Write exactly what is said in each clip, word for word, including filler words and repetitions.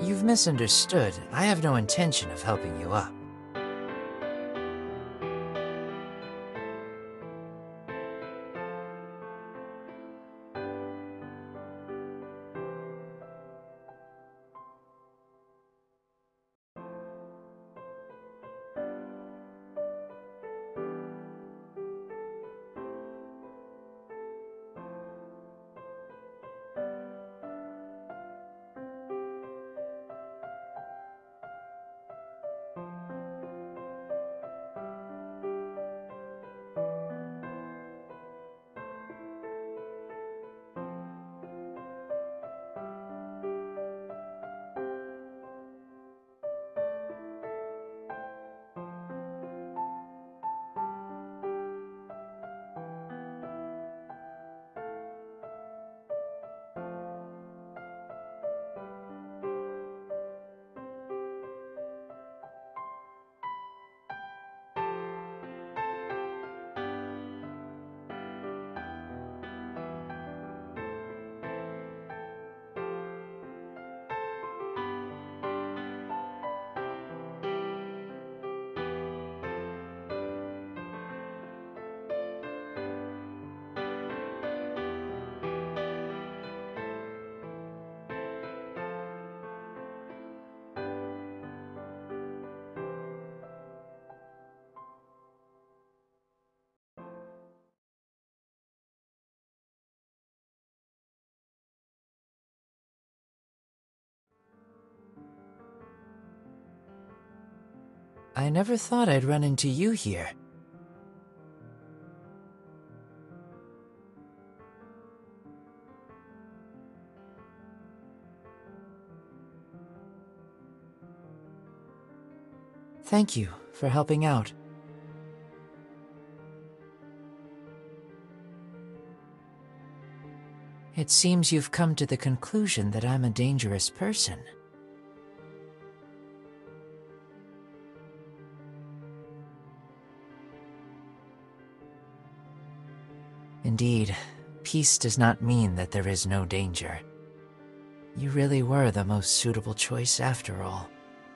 You've misunderstood. I have no intention of helping you up. I never thought I'd run into you here. Thank you for helping out. It seems you've come to the conclusion that I'm a dangerous person. Indeed, peace does not mean that there is no danger. You really were the most suitable choice after all.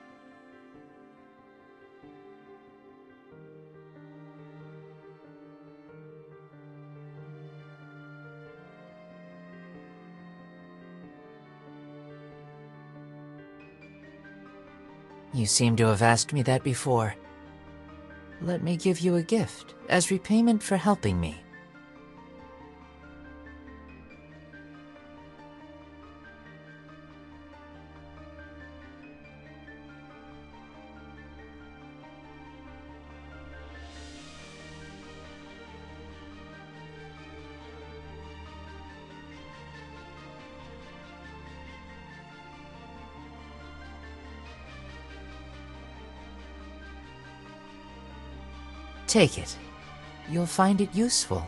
You seem to have asked me that before. Let me give you a gift as repayment for helping me. Take it. You'll find it useful.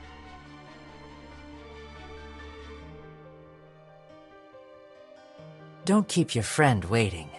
Don't keep your friend waiting.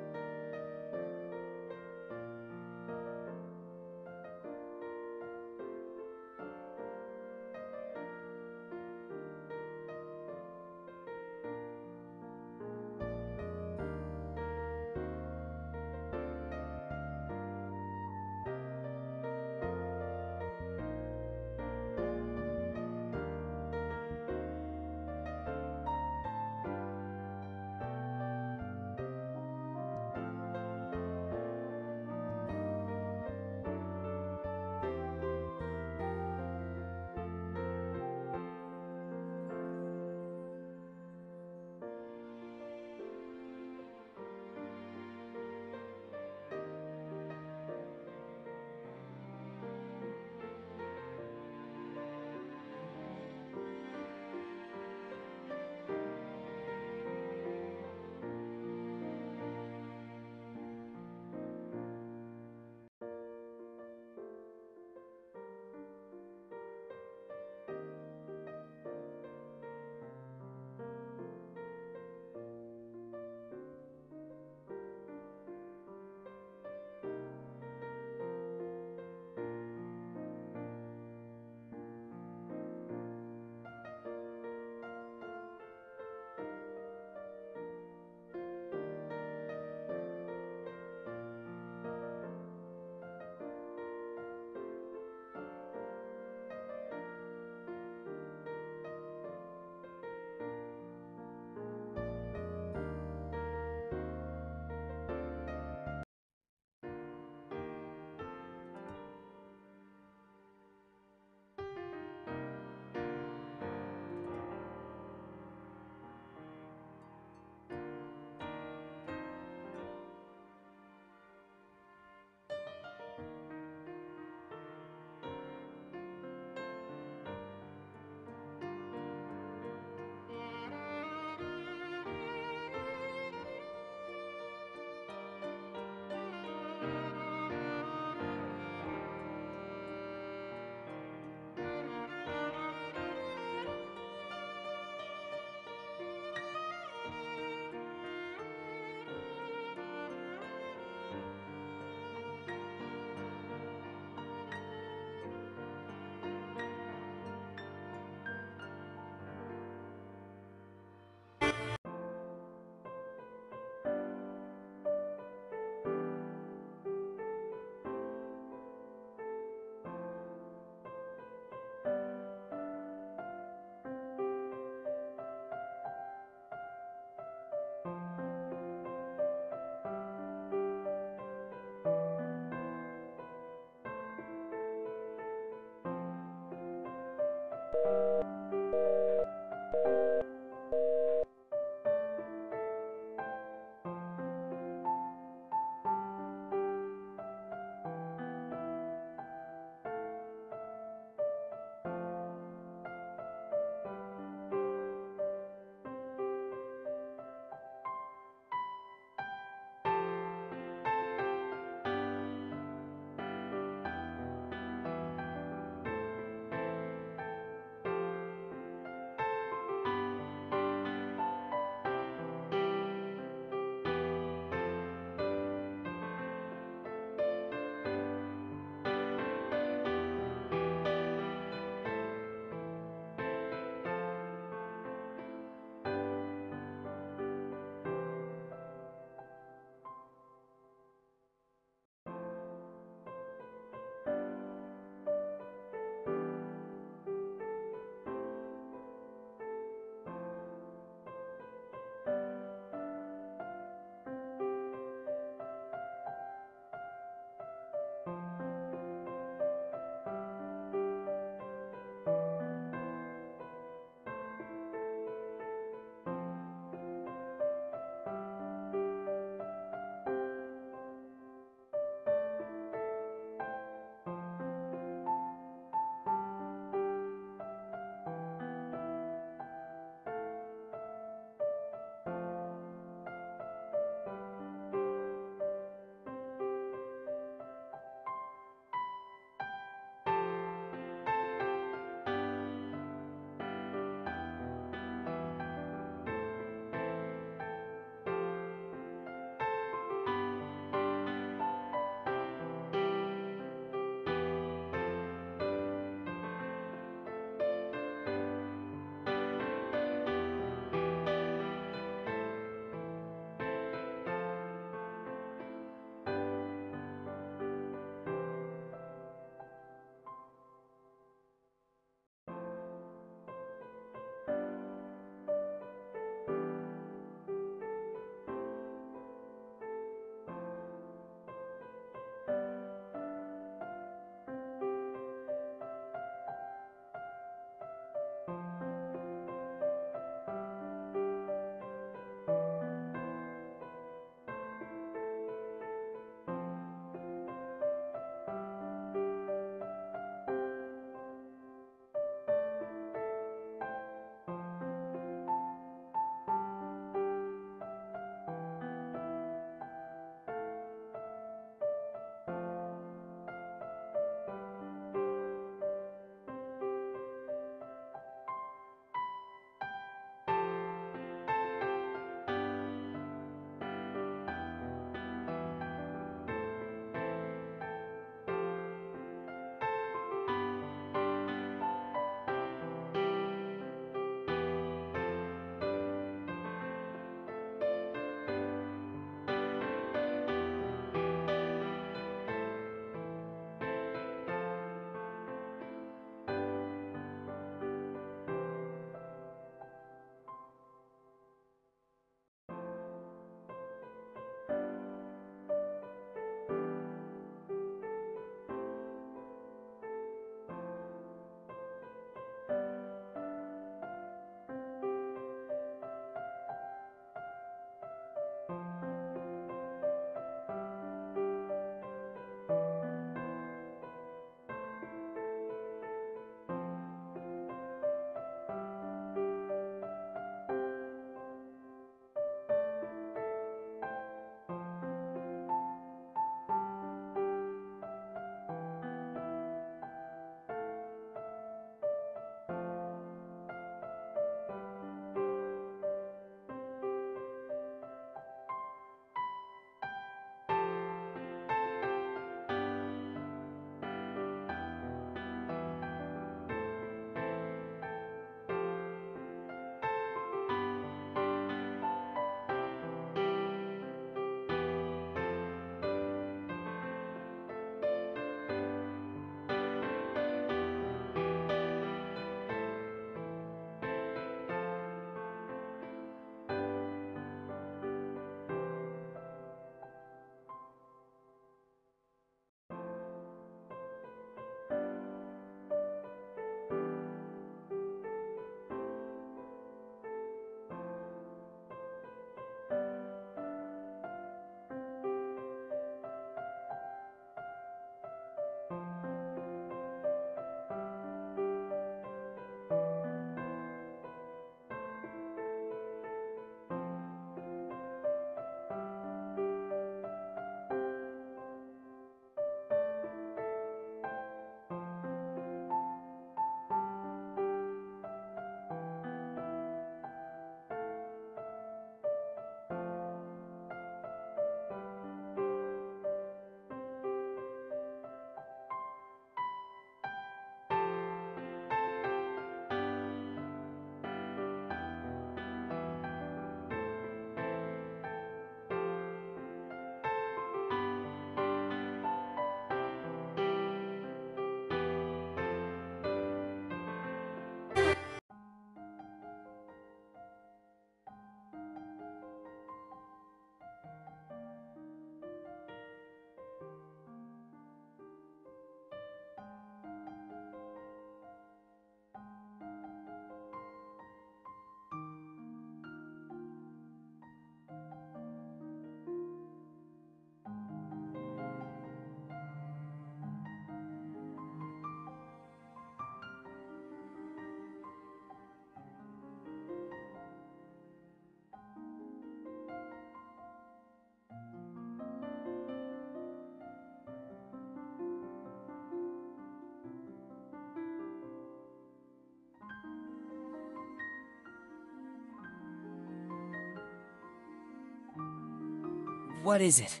What is it?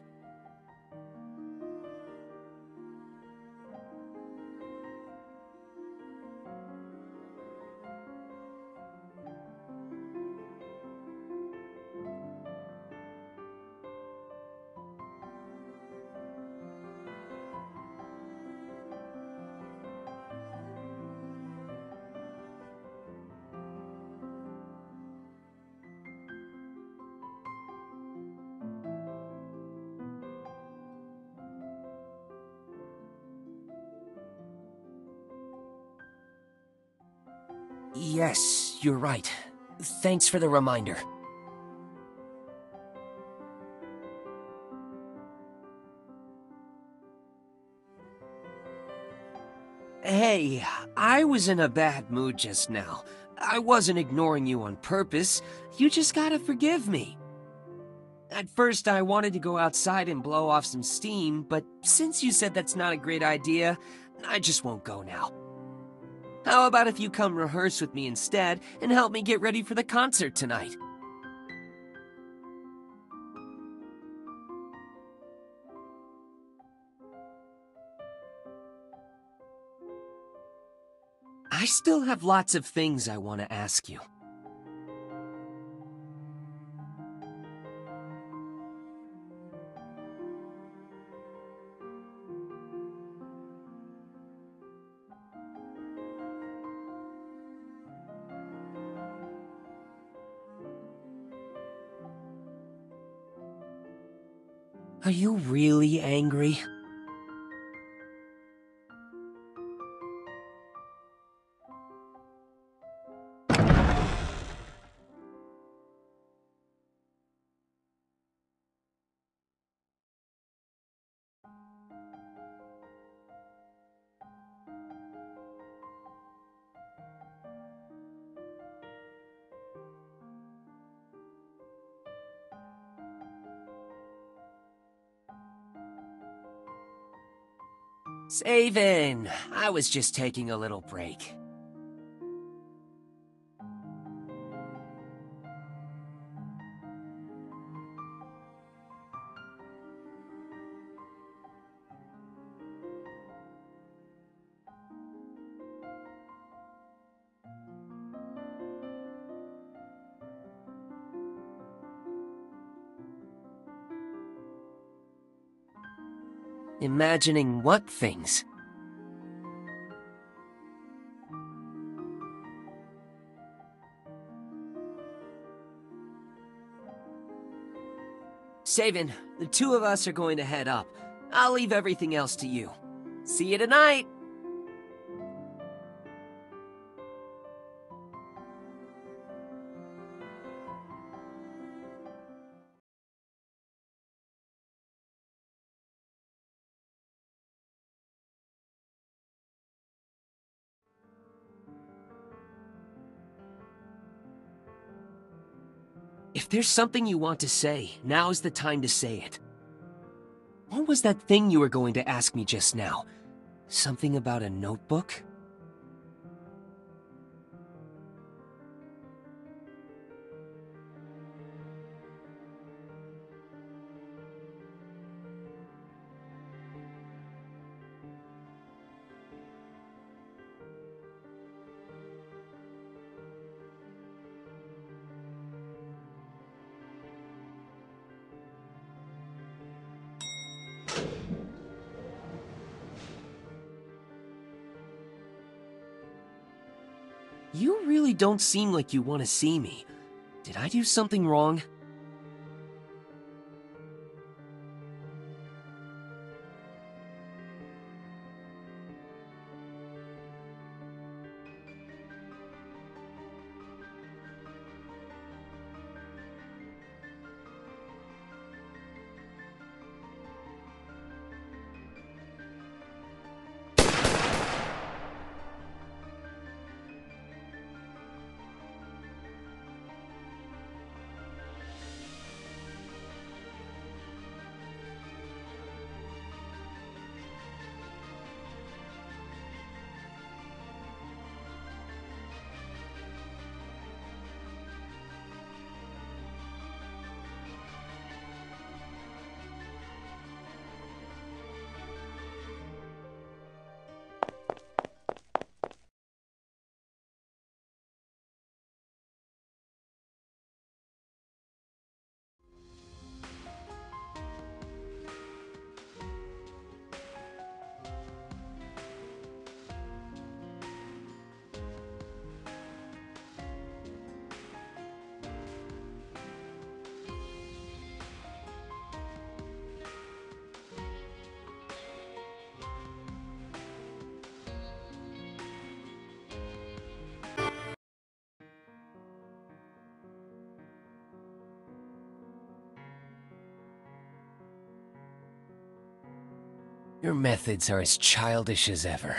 Yes, you're right. Thanks for the reminder. Hey, I was in a bad mood just now. I wasn't ignoring you on purpose. You just gotta forgive me. At first, I wanted to go outside and blow off some steam, but since you said that's not a great idea, I just won't go now. How about if you come rehearse with me instead and help me get ready for the concert tonight? I still have lots of things I want to ask you. Are you really angry? Savin, I was just taking a little break. Imagining what things? Savin, the two of us are going to head up. I'll leave everything else to you. See you tonight! If there's something you want to say, now's the time to say it. What was that thing you were going to ask me just now? Something about a notebook? You really don't seem like you want to see me. Did I do something wrong? Your methods are as childish as ever.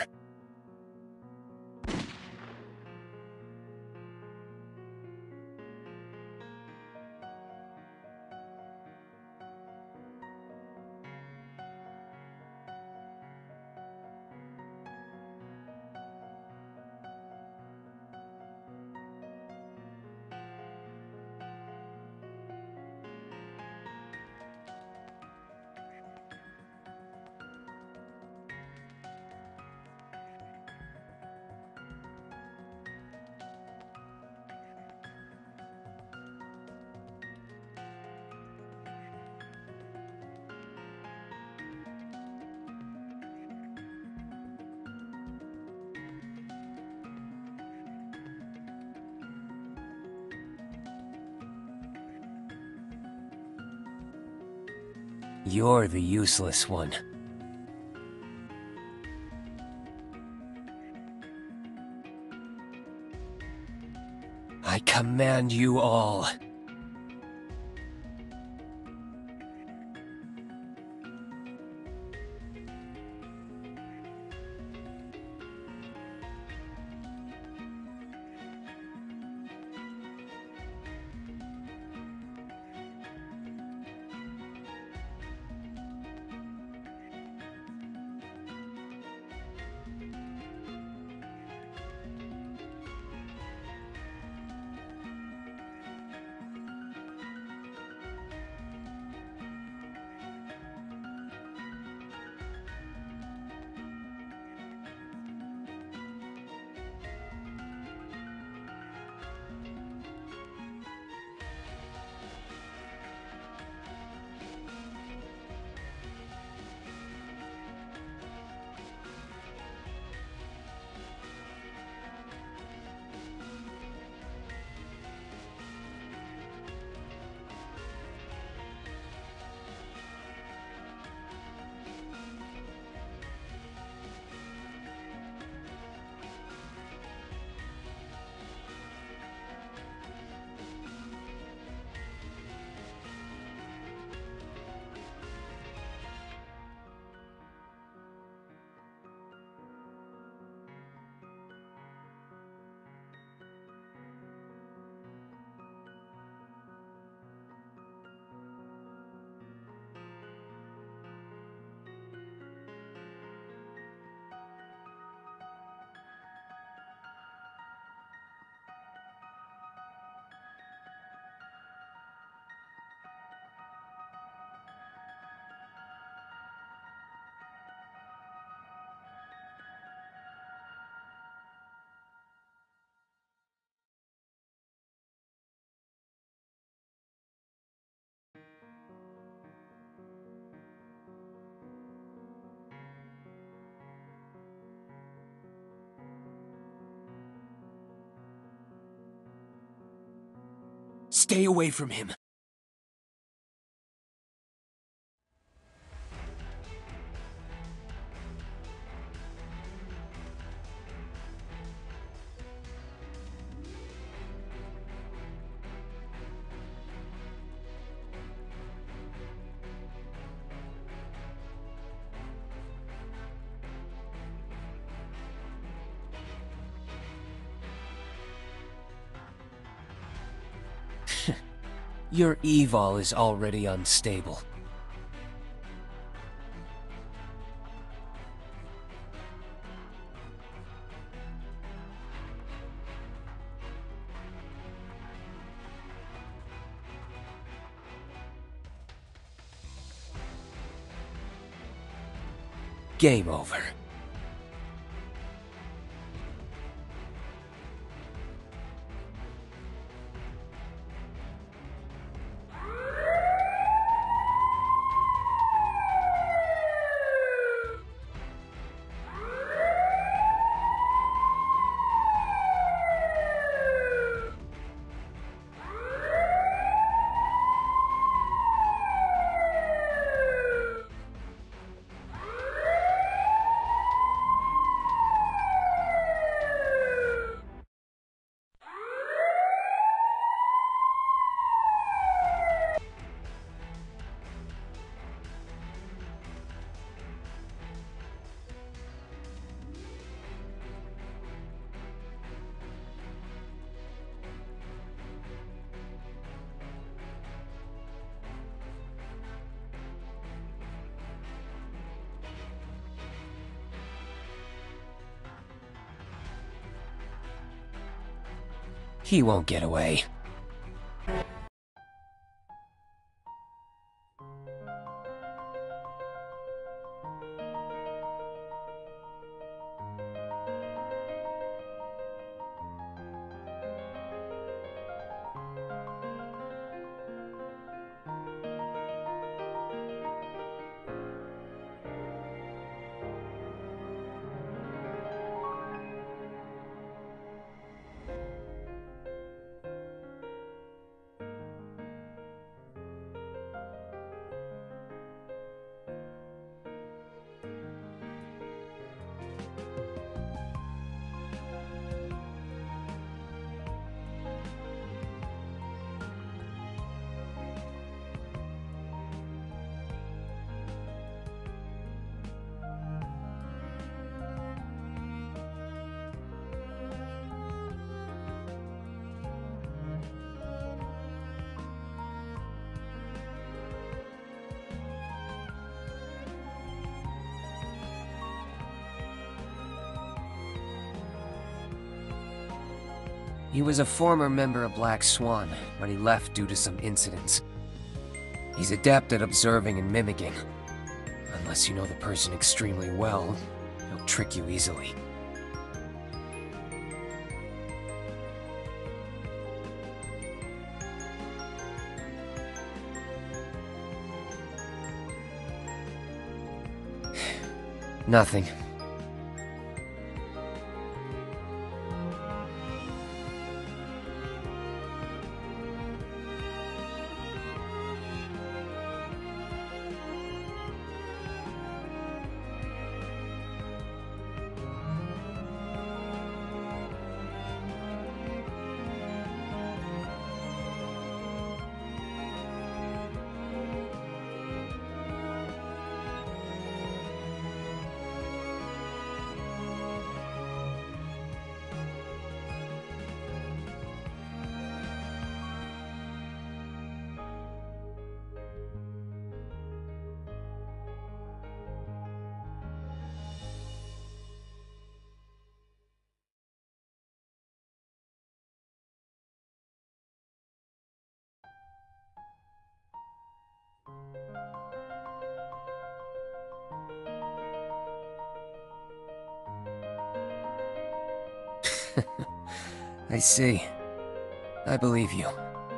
You're the useless one. I command you all. Stay away from him. Your evol is already unstable. Game over. He won't get away. He was a former member of Black Swan, but he left due to some incidents. He's adept at observing and mimicking. Unless you know the person extremely well, he'll trick you easily. Nothing. I see. I believe you.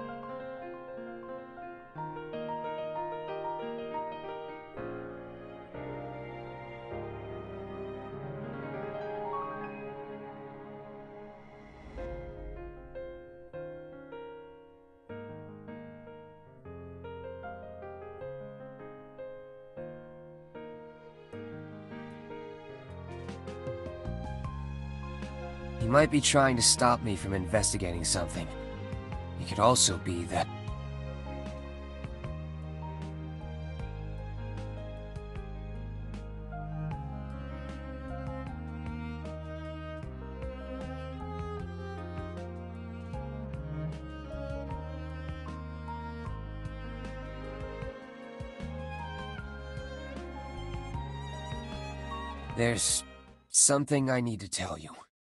He might be trying to stop me from investigating something. It could also be that... There's something I need to tell you.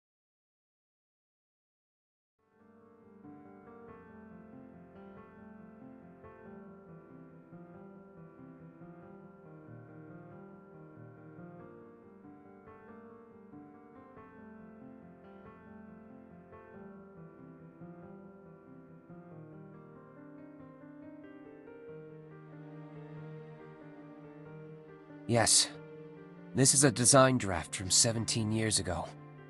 Yes. This is a design draft from seventeen years ago.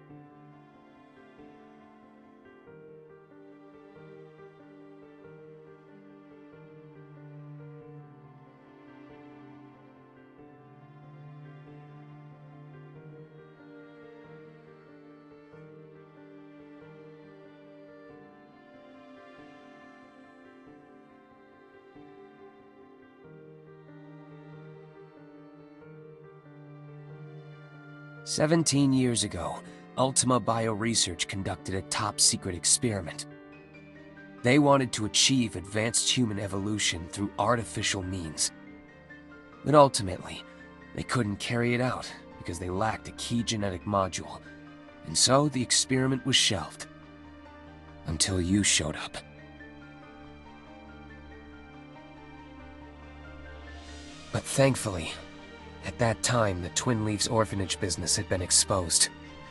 Seventeen years ago, Ultima Bioresearch conducted a top-secret experiment. They wanted to achieve advanced human evolution through artificial means. But ultimately, they couldn't carry it out because they lacked a key genetic module, and so the experiment was shelved. Until you showed up. But thankfully, at that time, the Twin Leaves orphanage business had been exposed.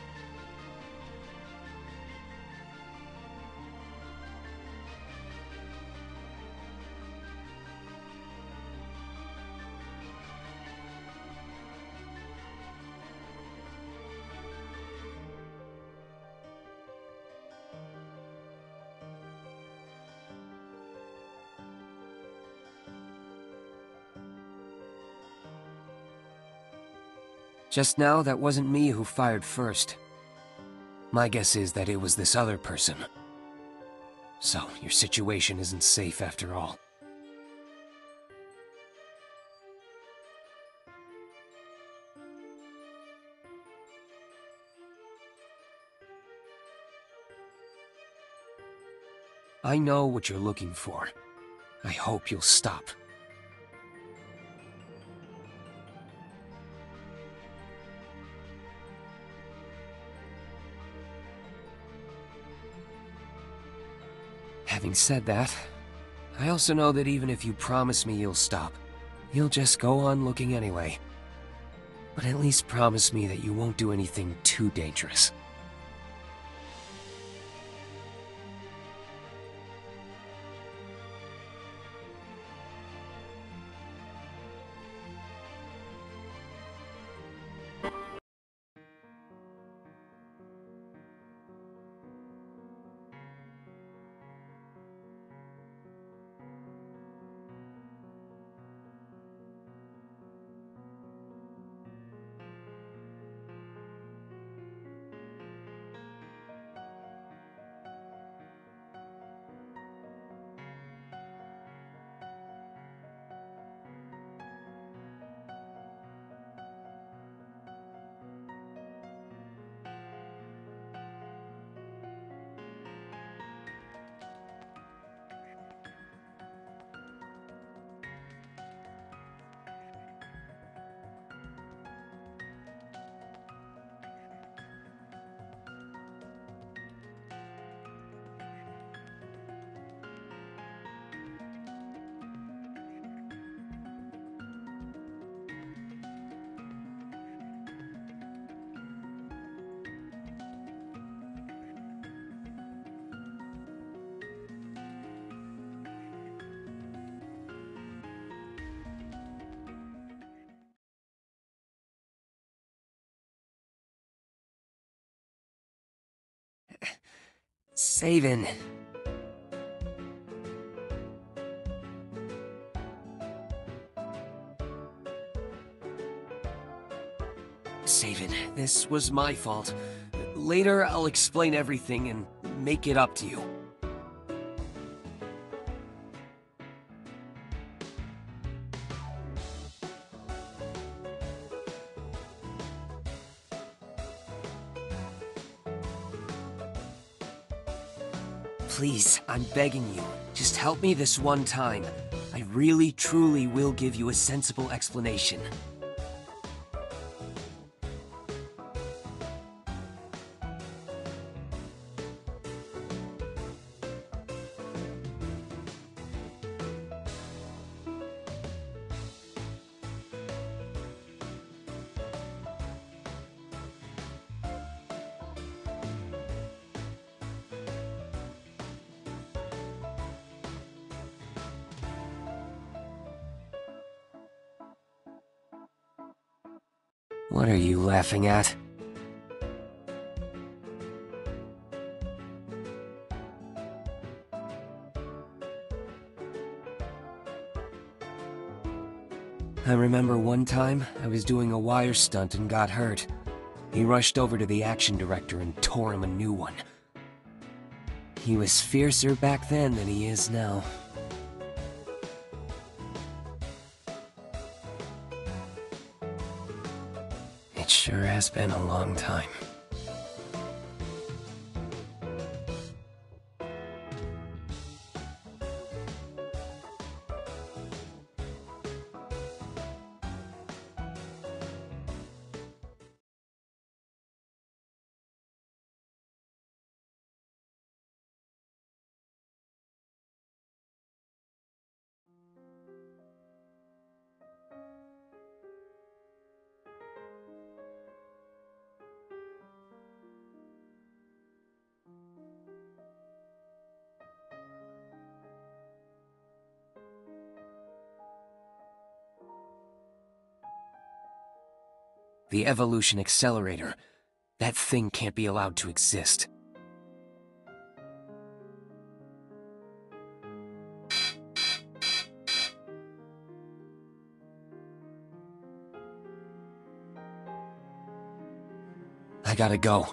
Just now, that wasn't me who fired first. My guess is that it was this other person. So, your situation isn't safe after all. I know what you're looking for. I hope you'll stop. Having said that, I also know that even if you promise me you'll stop, you'll just go on looking anyway. But at least promise me that you won't do anything too dangerous. Savin. Savin, this was my fault. Later, I'll explain everything and make it up to you. Please, I'm begging you. Just help me this one time. I really, truly will give you a sensible explanation. What are you laughing at? I remember one time I was doing a wire stunt and got hurt. He rushed over to the action director and tore him a new one. He was fiercer back then than he is now. It sure has been a long time. The evolution accelerator. That thing can't be allowed to exist. I gotta go.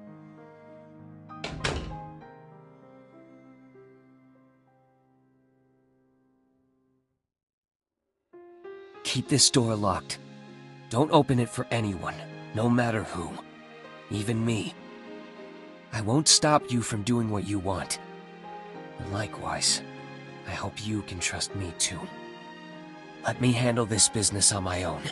Keep this door locked. Don't open it for anyone, no matter who. Even me. I won't stop you from doing what you want. And likewise, I hope you can trust me too. Let me handle this business on my own.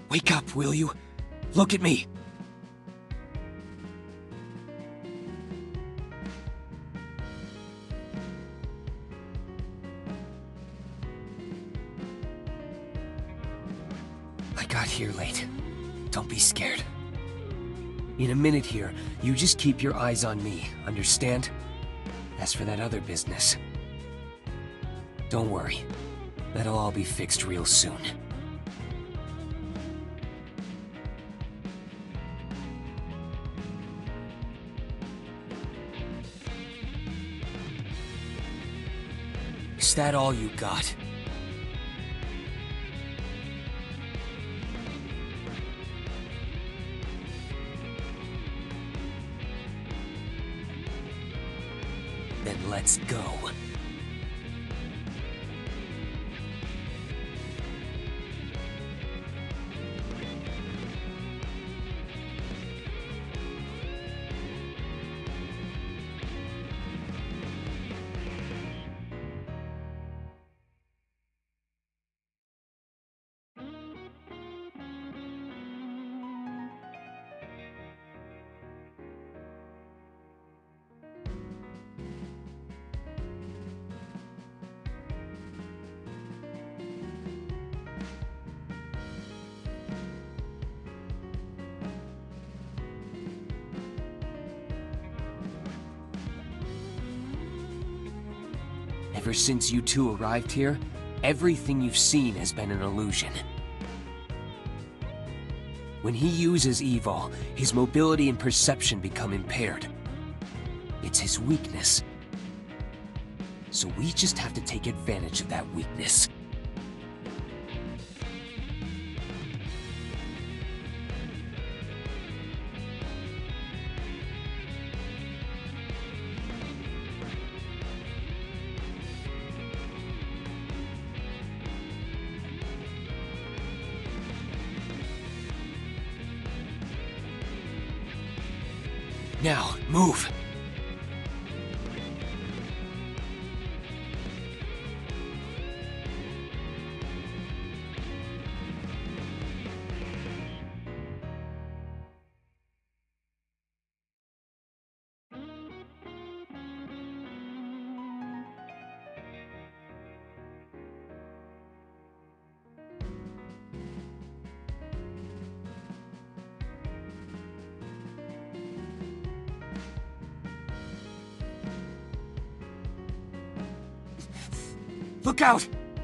Wake up, will you? Look at me. I got here late. Don't be scared. In a minute here, you just keep your eyes on me, understand? As for that other business, don't worry. That'll all be fixed real soon. Is that all you got? Then let's go. Ever since you two arrived here, everything you've seen has been an illusion. When he uses Evol, his mobility and perception become impaired. It's his weakness. So we just have to take advantage of that weakness. Now, move! Look out!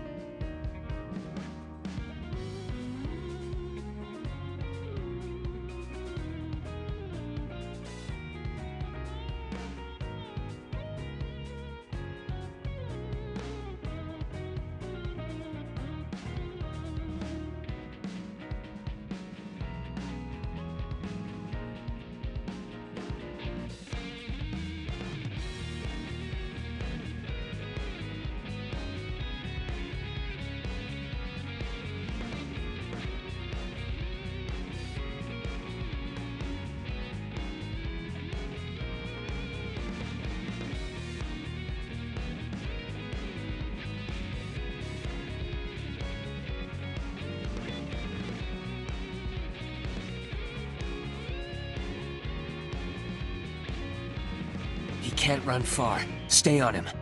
He can't run far. Stay on him.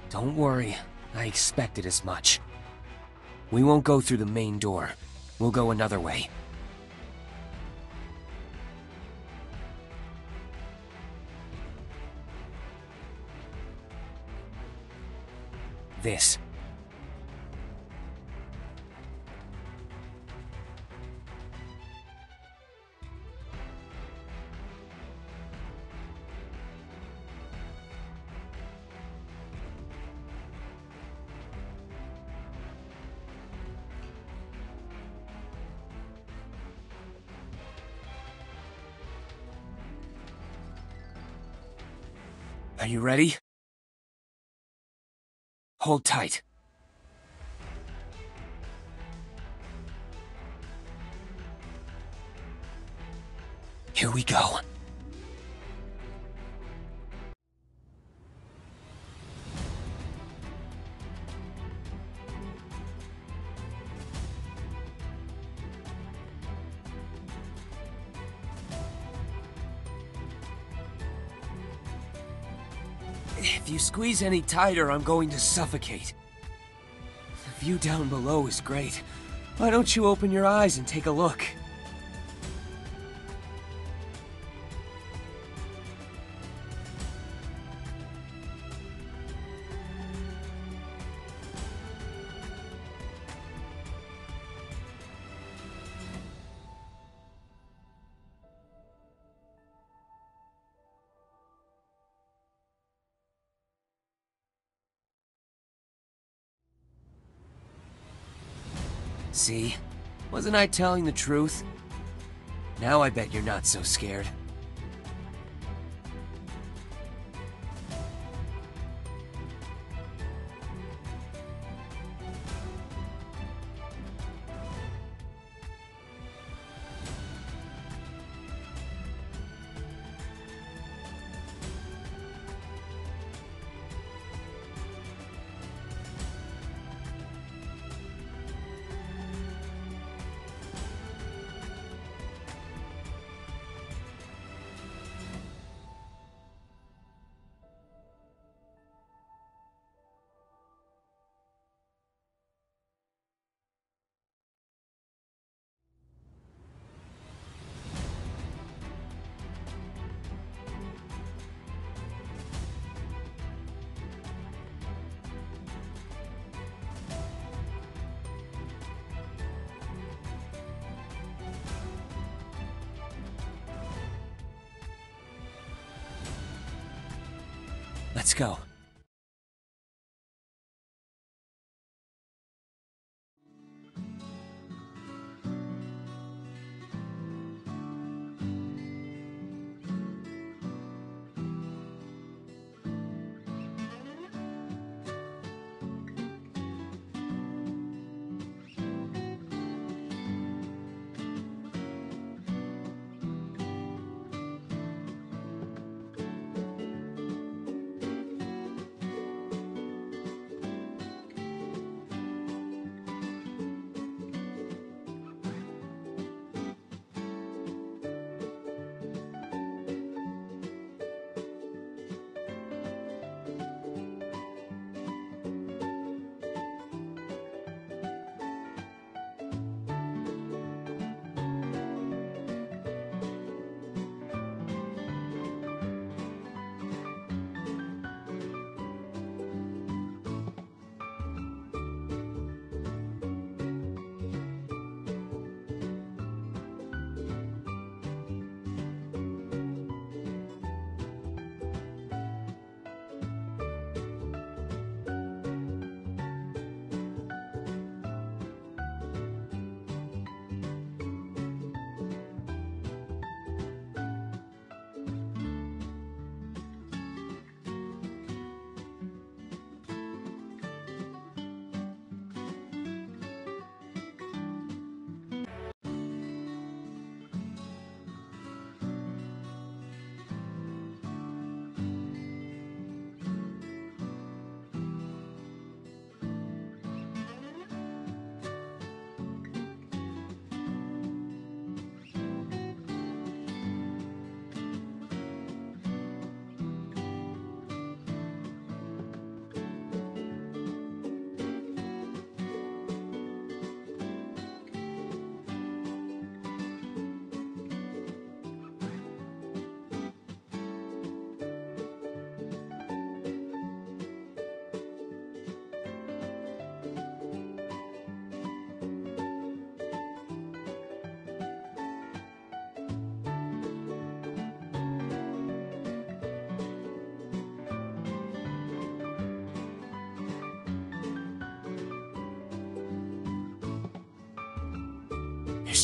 Don't worry, I expected as much. We won't go through the main door. We'll go another way. This. Are you ready? Hold tight. Here we go. If you squeeze any tighter, I'm going to suffocate. The view down below is great. Why don't you open your eyes and take a look? See? Wasn't I telling the truth? Now I bet you're not so scared. Let's go.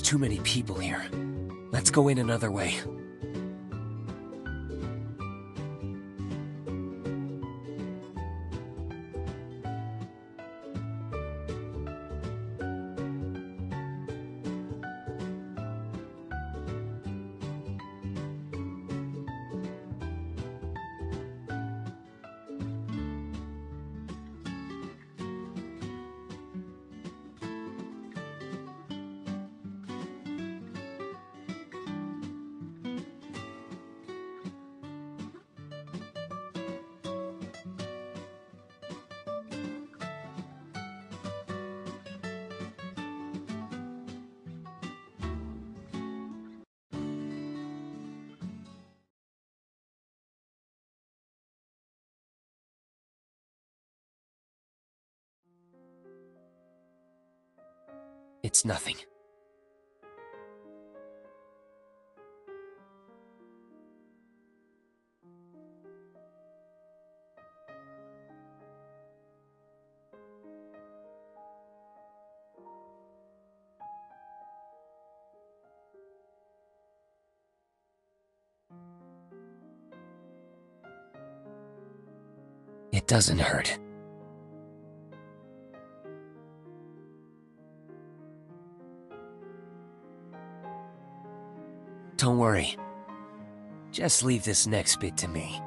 too many people here. Let's go in another way. It's nothing. It doesn't hurt. Don't worry. Just leave this next bit to me.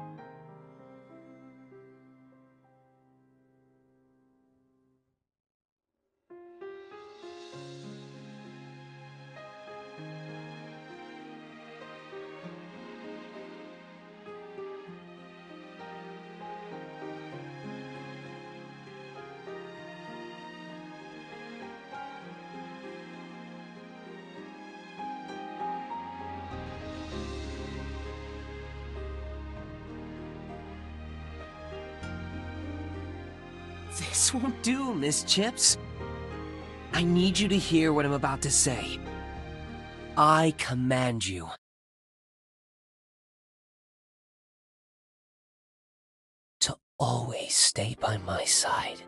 This won't do, Miss Chips. I need you to hear what I'm about to say. I command you. To always stay by my side.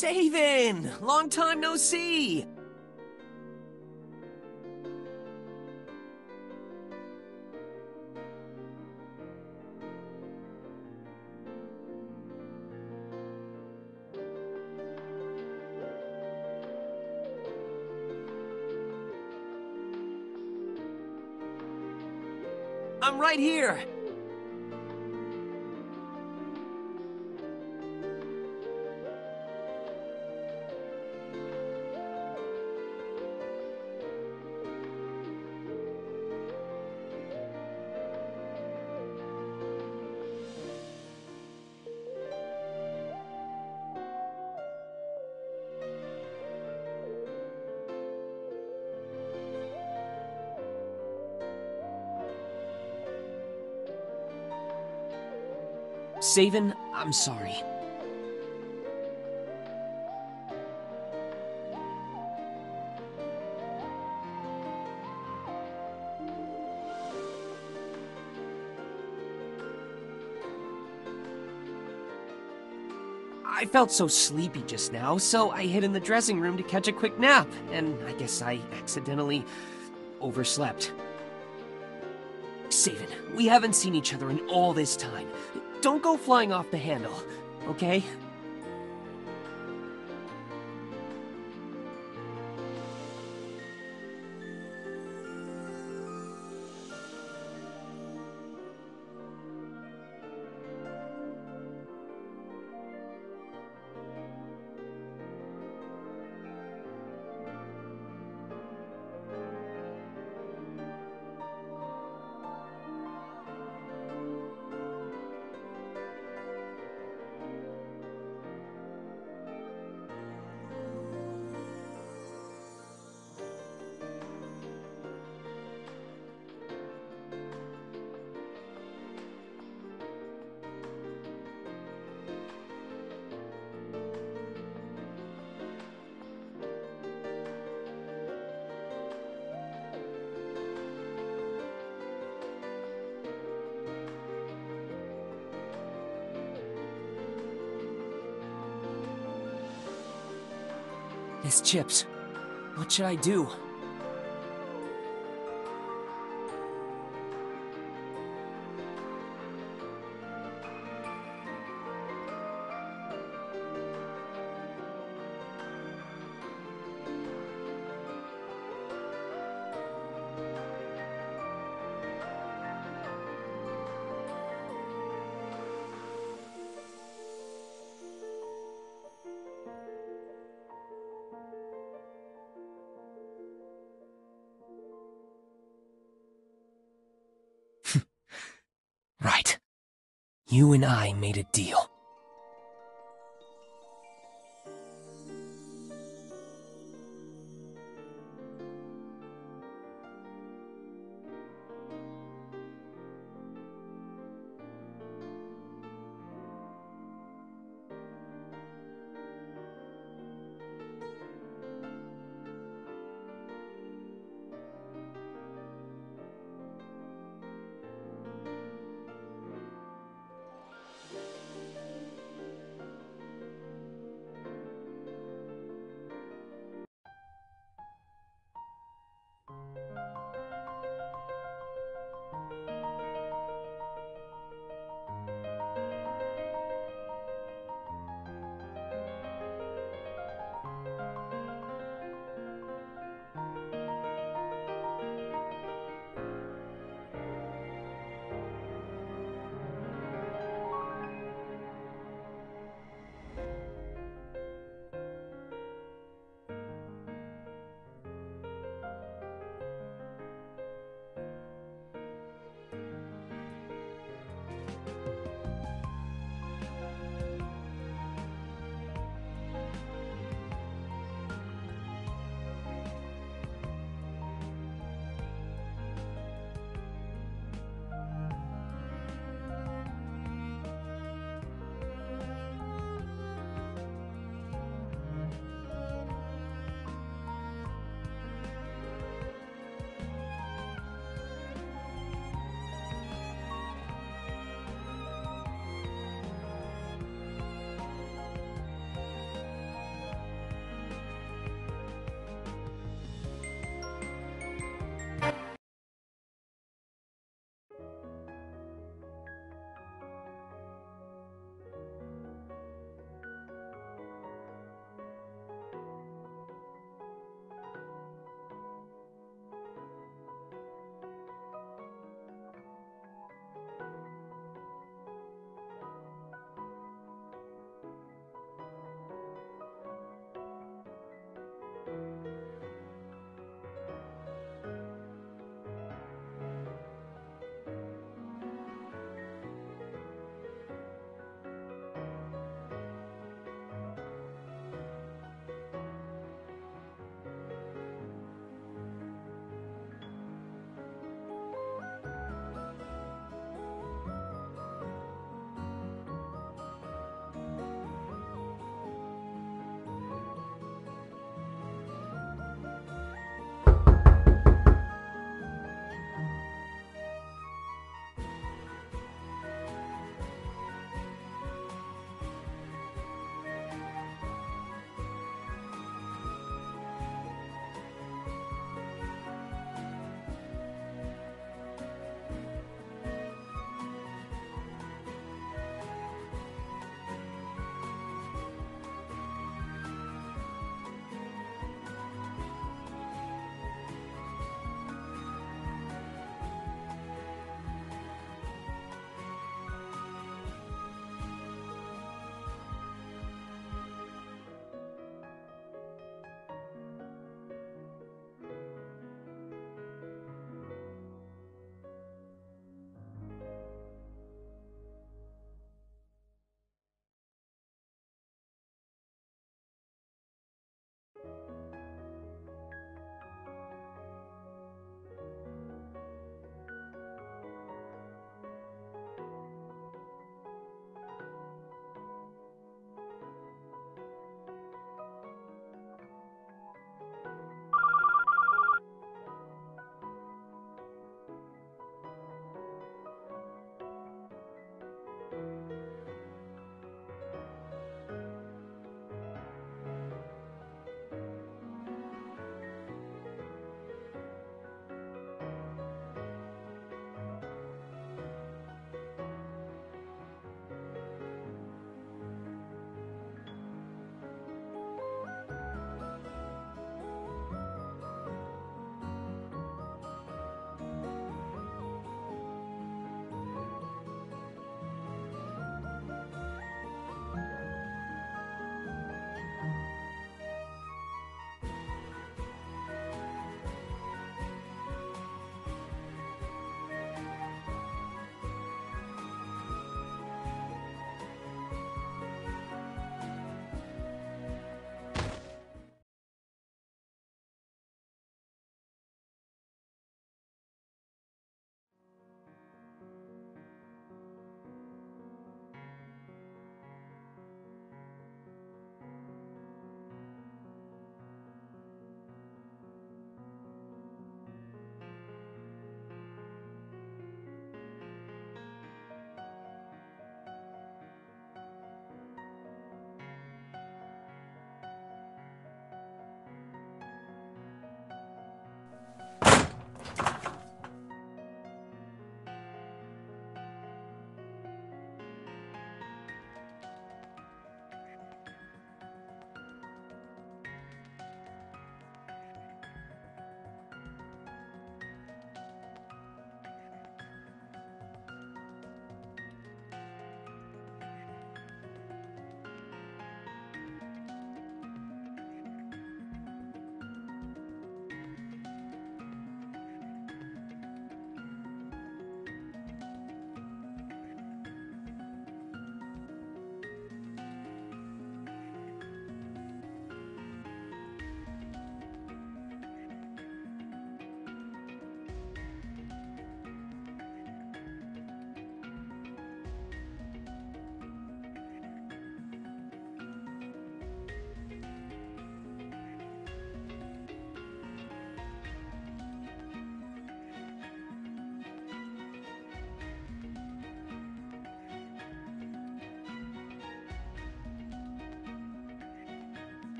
Savin! Long time no see! I'm right here! Savin, I'm sorry. I felt so sleepy just now, so I hid in the dressing room to catch a quick nap, and I guess I accidentally overslept. Savin, we haven't seen each other in all this time. Don't go flying off the handle, okay? Miss Chips, what should I do? Right. You and I made a deal.